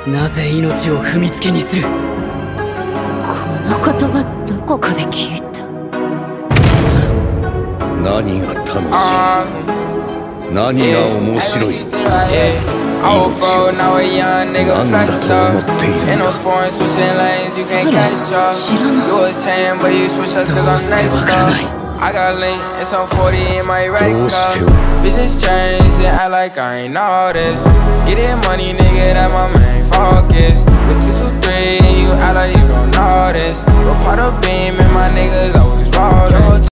なぜ命を踏みつけにする。この言葉どこかで聞いた。 何が楽しい、何が面白い、命を何だと思っているんだ。 知らない。 どうしてわからない。 I got lean and some 40 in my right car. Bitches change and act like I ain't all this. Get that money, nigga, that my main focus. With 223, you act like you don't know this. Go pot a beam and my niggas always rollin'.